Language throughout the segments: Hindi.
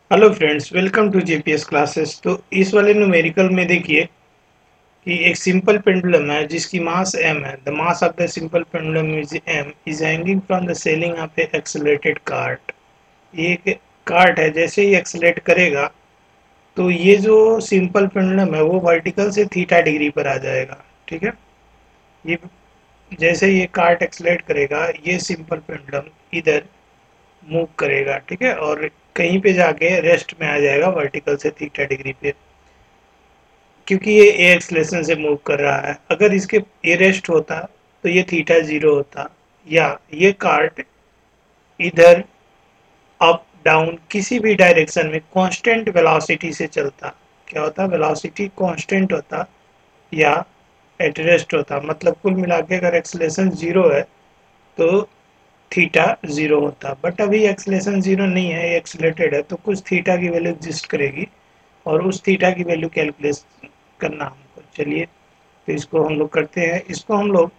Hello friends, welcome to JPS classes. तो इस वाले न्यूमेरिकल में देखिए कि एक सिंपल पेंडुलम है जिसकी मास m है। The mass of the simple pendulum is m is hanging from the ceiling of a accelerated cart. ये एक कार्ट है, जैसे ही एक्सेलरेट करेगा तो ये जो सिंपल पेंडुलम है वो वर्टिकल से थीटा डिग्री पर आ जाएगा। ठीक है, ये जैसे ये कार्ट एक्सेलरेट करेगा ये सिंपल पेंडुलम इधर मूव करेगा। ठीक है, और कहीं पे जाके रेस्ट में आ जाएगा वर्टिकल से थीटा डिग्री पे, क्योंकि ये ए एक्सलेशन से मूव कर रहा है। अगर इसके ए रेस्ट होता तो ये थीटा जीरो होता, या ये कार्ट इधर अप डाउन किसी भी डायरेक्शन में कांस्टेंट वेलोसिटी से चलता। क्या होता, वेलोसिटी कांस्टेंट होता या एट रेस्ट होता। मतलब कुल मिला के अगर एक्सलेशन जीरो है तो थीटा जीरो होता, बट अभी एक्सलेशन जीरो नहीं है, ये एक्सलेटेड है, तो कुछ थीटा की वैल्यू एग्जिस्ट करेगी और उस थीटा की वैल्यू कैलकुलेट करना हमको। चलिए, तो इसको हम लोग करते हैं। इसको हम लोग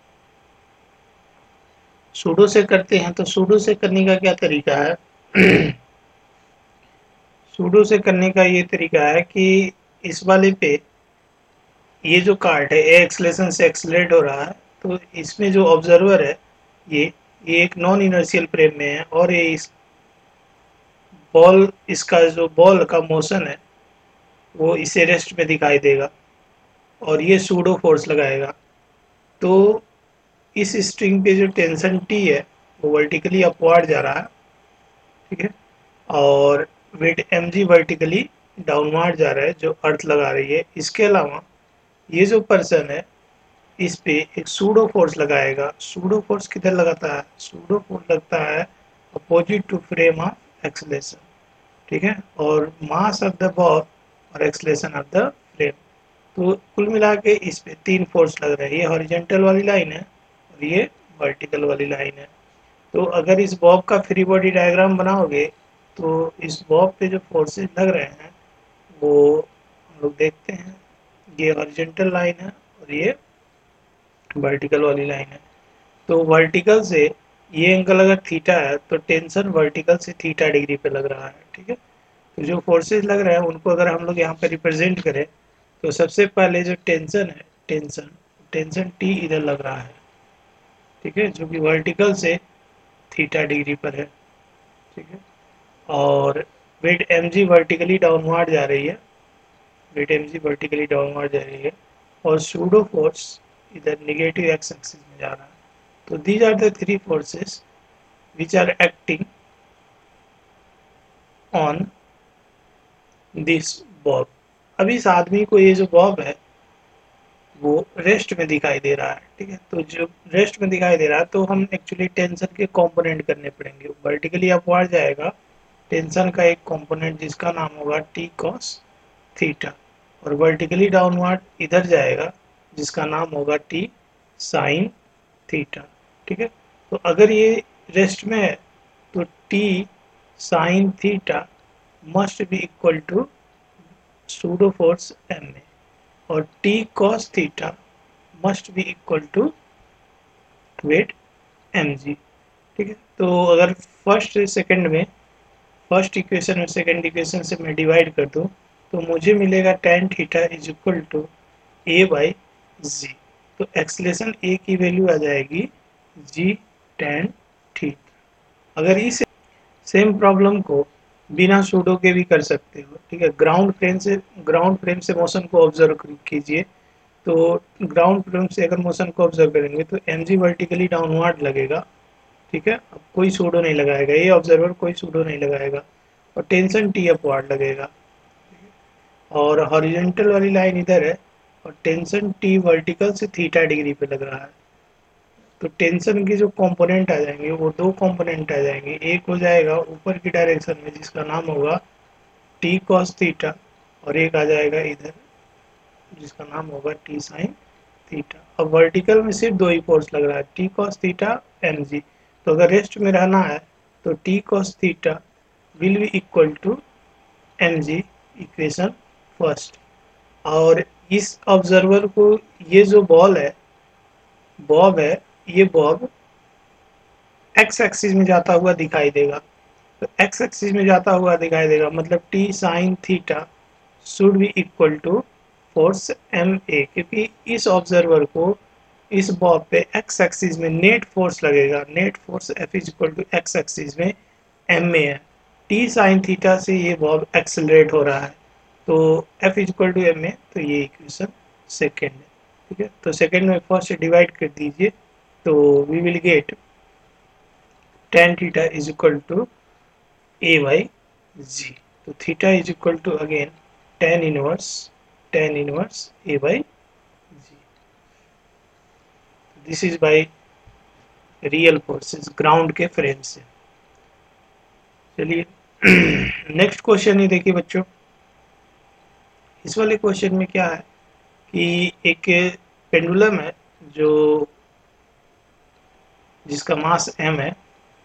सूडो से करते हैं। तो सूडो से करने का क्या तरीका है? सूडो से करने का ये तरीका है कि इस वाले पे ये जो कार्ट है ए एक्सलेशन से एक्सलेट हो रहा है, तो इसमें जो ऑब्जर्वर है ये एक नॉन इनर्शियल फ्रेम में है, और ये इस बॉल, इसका जो बॉल का मोशन है वो इसे रेस्ट में दिखाई देगा और ये सूडो फोर्स लगाएगा। तो इस स्ट्रिंग पे जो टेंशन टी है वो वर्टिकली अपवर्ड जा रहा है। ठीक है, और weight M G vertically downward जा रहा है, जो अर्थ लगा रही है। इसके अलावा ये जो पर्सन है इस पे एक सूडो फोर्स लगाएगा। सूडो फोर्स किधर लगाता है? सूडो फोर्स लगता है opposite to frame of acceleration. ठीक है, और मास ऑफ द बॉल और एक्सलेशन ऑफ द फ्रेम। तो कुल मिला के इस पे तीन फोर्स लग रहे हैं। ये हॉरिजेंटल वाली लाइन है और ये वर्टिकल वाली लाइन है। तो अगर इस बॉब का फ्री बॉडी डायग्राम बनाओगे तो इस बॉब पे जो फोर्सेस लग रहे हैं वो हम लोग देखते हैं। ये हॉरिजेंटल लाइन है और ये वर्टिकल वाली लाइन है। तो वर्टिकल से ये एंगल अगर थीटा है तो टेंशन वर्टिकल से थीटा डिग्री पे लग रहा है। ठीक है, तो जो फोर्सेस लग रहे हैं उनको अगर हम लोग यहाँ पे रिप्रेजेंट करें तो सबसे पहले जो टेंशन है, टेंशन टेंशन टी इधर लग रहा है। ठीक है, जो कि वर्टिकल से थीटा डिग्री पर है। ठीक है, और weight M G vertically downward जा रही है। Weight M G vertically downward जा रही है और सूडो फोर्स इधर निगेटिव एक्स एक्सिस में जा रहा है। तो these are the three forces which are acting on this bob. अब इस आदमी को ये जो बॉब है वो रेस्ट में दिखाई दे रहा है। ठीक है, तो जो रेस्ट में दिखाई दे रहा है तो हम एक्चुअली टेंशन के कंपोनेंट करने पड़ेंगे। वर्टिकली अपवर्ड जाएगा टेंशन का एक कंपोनेंट जिसका नाम होगा टी कॉस थीटा, और वर्टिकली डाउनवर्ड इधर जाएगा जिसका नाम होगा टी साइन थीटा। ठीक है, तो अगर ये रेस्ट में है तो T sine theta must be equal to pseudo force M A, और T cos theta must be equal to weight M G. ठीक है, तो अगर फर्स्ट सेकंड में फर्स्ट इक्वेशन और सेकंड इक्वेशन से मैं डिवाइड कर दूं तो मुझे मिलेगा tan theta is equal to A by G. तो एक्सलेशन ए की वैल्यू आ जाएगी जी tan थीटा। अगर इस सेम प्रॉब्लम को बिना सूडो के भी कर सकते हो। ठीक है, ग्राउंड फ्रेम से मोशन को ऑब्जर्व कीजिए। तो ग्राउंड फ्रेम से अगर मोशन को ऑब्जर्व करेंगे तो एम जी वर्टिकली डाउनवर्ड लगेगा। ठीक है, अब कोई सूडो नहीं लगाएगा, ये ऑब्जर्वर कोई सूडो नहीं लगाएगा, और टेंशन टी अपवर्ड लगेगा। और हॉरिजेंटल वाली लाइन इधर है और टेंशन टी वर्टिकल से थीटा डिग्री पे लग रहा है। तो टेंशन के जो कंपोनेंट आ जाएंगे वो दो कंपोनेंट आ जाएंगे। एक हो जाएगा ऊपर की डायरेक्शन में जिसका नाम होगा टी कॉस थीटा, और एक आ जाएगा इधर जिसका नाम होगा टी साइन थीटा। अब वर्टिकल में सिर्फ दो ही फोर्स लग रहा है, T cos theta M G. तो अगर रेस्ट में रहना है तो T cos theta will be equal to M G, equation first. और इस ऑब्जर्वर को ये जो बॉब है, ये बॉब एक्स एक्सिस में जाता हुआ दिखाई देगा। तो एक्स एक्सिस में जाता हुआ दिखाई देगा, मतलब T sine theta should be equal to force M A, क्योंकि इस ऑब्जर्वर को इस बॉब पे एक्स एक्सिस में नेट फोर्स लगेगा, net force F is equal to X axis में एम ए है। टी साइन थीटा से ये बॉब एक्सेलरेट हो रहा है, तो F is equal to M A, तो ये इक्वेशन सेकेंड है। ठीक है, तो सेकेंड में फर्स्ट से डिवाइड कर दीजिए, तो we will get tan theta is equal to a by g. तो theta is equal to again tan inverse a by g. This is by real forces ground के फ्रेम से। चलिए नेक्स्ट क्वेश्चन ही देखिए बच्चों। इस वाले क्वेश्चन में क्या है कि एक पेंडुलम है जो जिसका मास m है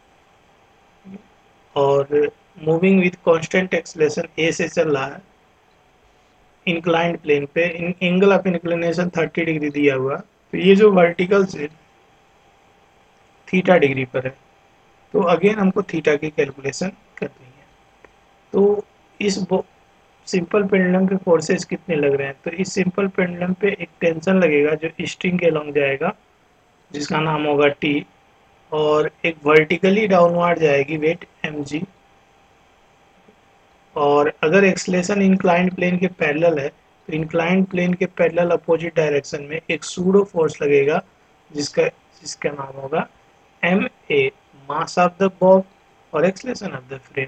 और moving with constant acceleration a से चल रहा है इंक्लाइंड प्लेन पे। एंगल ऑफ इंक्लिनेशन 30 डिग्री दिया हुआ, तो ये जो वर्टिकल से थीटा डिग्री पर है, तो अगेन हमको थीटा की कैलकुलेशन करनी है। तो इस सिंपल पेंडुलम के फोर्सेस कितने लग रहे हैं, तो इस सिंपल पेंडुलम पे एक टेंशन लगेगा जो स्ट्रिंग के अलॉन्ग जाएगा जिसका नाम होगा टी, और एक वर्टिकली डाउनवर्ड जाएगी वेट एम जी, और अगर एक्सलेशन इंक्लाइंड प्लेन के पैरेलल है तो इंक्लाइंड प्लेन के पैरेलल अपोजिट डायरेक्शन में एक सूडो फोर्स लगेगा जिसका जिसका नाम होगा M A, mass of the bob और एक्सलेशन ऑफ द फ्रेम।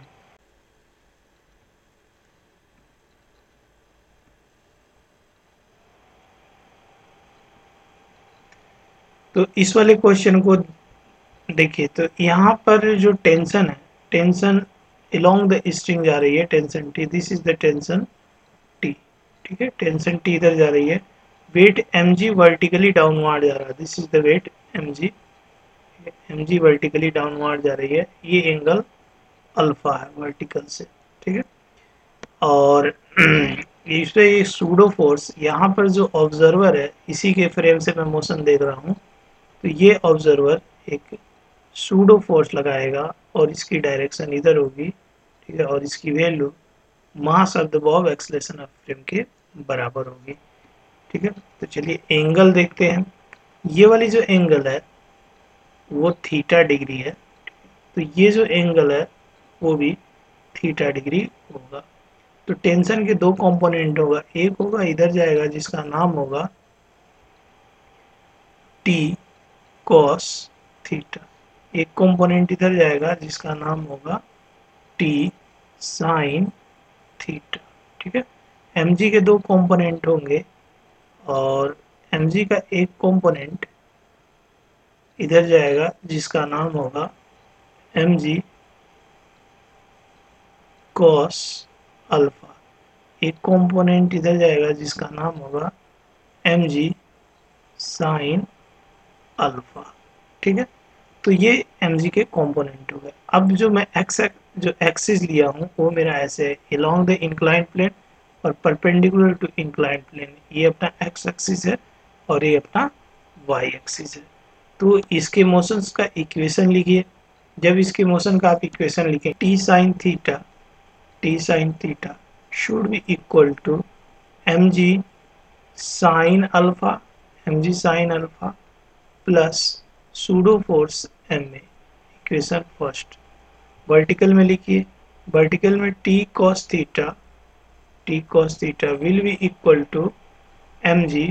तो इस वाले क्वेश्चन को देखिए, तो यहाँ पर जो टेंशन है, टेंशन अलोंग द स्ट्रिंग जा रही है, tension T, this is the tension T. ठीक है, टेंशन टी इधर जा रही है, weight M G vertically downward जा रहा है, this is the weight M G, M G vertically downward जा रही है, ये एंगल अल्फा है वर्टिकल से। ठीक है, और इसमें ये सूडो फोर्स, यहाँ पर जो ऑब्जर्वर है इसी के फ्रेम से मैं मोशन देख रहा हूँ, तो ये ऑब्जर्वर एक सूडो फोर्स लगाएगा और इसकी डायरेक्शन इधर होगी। ठीक है, और इसकी value mass of the bob acceleration of frame के बराबर होगी। ठीक है, तो चलिए एंगल देखते हैं। ये वाली जो एंगल है वो थीटा डिग्री है, तो ये जो एंगल है वो भी थीटा डिग्री होगा। तो टेंशन के दो कंपोनेंट होगा, एक होगा इधर जाएगा जिसका नाम होगा टी कॉस थीटा, एक कंपोनेंट इधर जाएगा जिसका नाम होगा टी साइन थीटा। ठीक है, mg के दो कंपोनेंट होंगे और mg का एक कंपोनेंट इधर जाएगा जिसका नाम होगा mg कॉस अल्फा, एक कंपोनेंट इधर जाएगा जिसका नाम होगा mg साइन अल्फा। ठीक है, तो ये mg के कंपोनेंट हो गए। अब जो मैं जो एक्सिस लिया हूँ वो मेरा ऐसे है अलोंग द इंक्लाइंड प्लेन और परपेंडिकुलर टू इंक्लाइंड प्लेन, ये अपना एक्स एक्सिस है और ये अपना वाई एक्सिस है। तो इसके मोशंस का इक्वेशन लिखिए। जब इसके मोशन का आप इक्वेशन लिखें, T sine theta should be equal to M G sine alpha, mg sine alpha plus pseudo force M A, equation first. Vertical में लिखिए, वर्टिकल में T cos theta will be equal to M G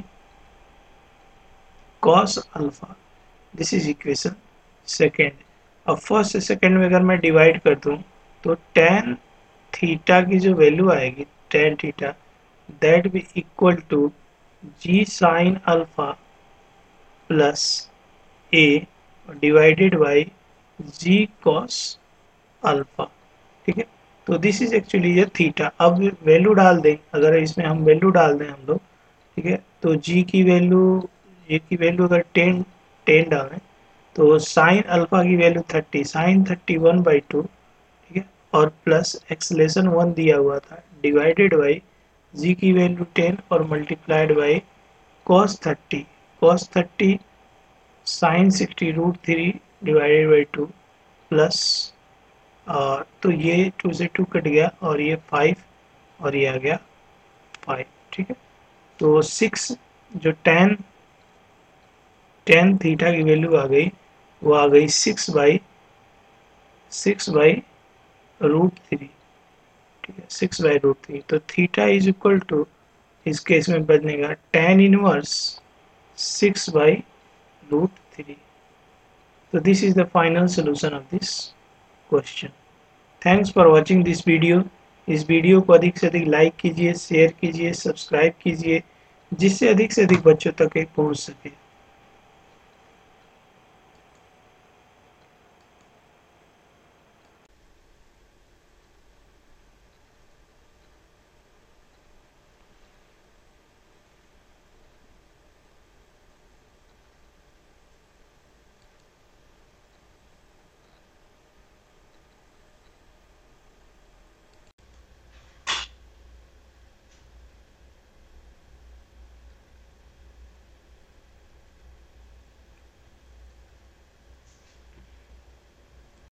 cos alpha, this is equation second. अब फर्स्ट से सेकेंड में अगर मैं डिवाइड कर दूं तो टेन थीटा की जो वैल्यू आएगी, tan theta that be equal to G sine alpha plus A divided by G cos alpha. ठीक है, तो दिस इज एक्चुअली ये थीटा। अब वैल्यू डाल दें, अगर इसमें हम वैल्यू डाल दें हम लोग, ठीक है, तो जी की वैल्यू अगर टेन टेन डालें तो साइन अल्फा की वैल्यू 30, साइन 31/2। ठीक है, और प्लस एक्सलेशन 1 दिया हुआ था डिवाइडेड बाई जी की वैल्यू 10 और multiplied by cos 30 sine 60 √3 divided by 2 plus तो ये 2 से 2 कट गया और ये 5 और ये आ गया 5। ठीक है, तो 6 जो टेन थीटा की वैल्यू आ गई, वो आ गई 6/√3। ठीक है, 6/√3। तो थीटा इज इक्वल टू, इस केस में बदलेगा tan inverse 6/√3। So this is the final solution of this question. Thanks for watching this video. इस वीडियो को अधिक से अधिक लाइक कीजिए, शेयर कीजिए, सब्सक्राइब कीजिए, जिससे अधिक से अधिक बच्चों तक ये पहुंच सके।